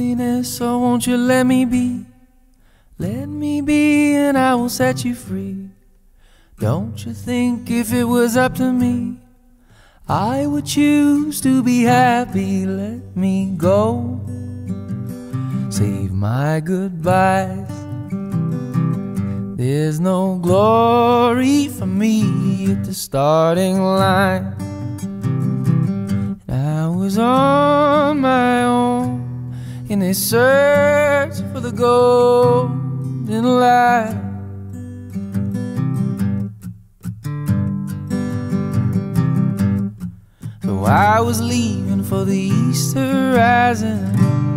loneliness, so won't you let me be? Let me be and I will set you free. Don't you think if it was up to me, I would choose to be happy? Let me go, save my goodbyes. There's no glory for me at the starting line. I was on my own in a search for the golden light. So I was leaving for the east horizon,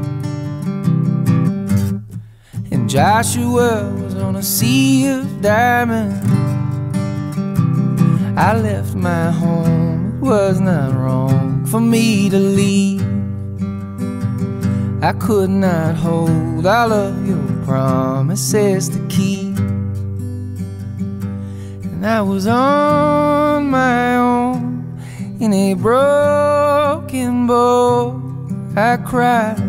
and Joshua was on a sea of diamonds. I left my home, it was not wrong for me to leave. I could not hold all of your promises to keep, and I was on my own in a broken boat. I cried,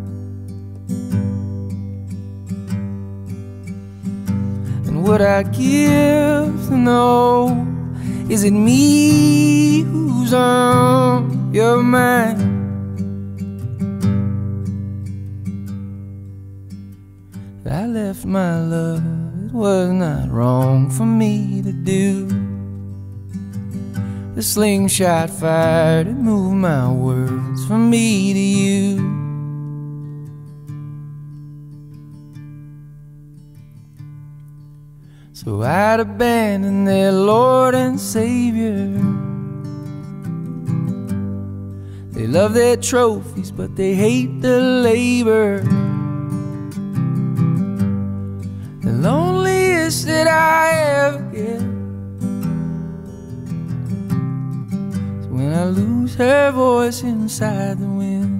and what I give to know, is it me who's on your mind? I left my love, it was not wrong for me to do. The slingshot fired, it moved my words from me to you. So I'd abandon their Lord and Savior. They love their trophies, but they hate the labor. The loneliest that I ever get is when I lose her voice inside the wind.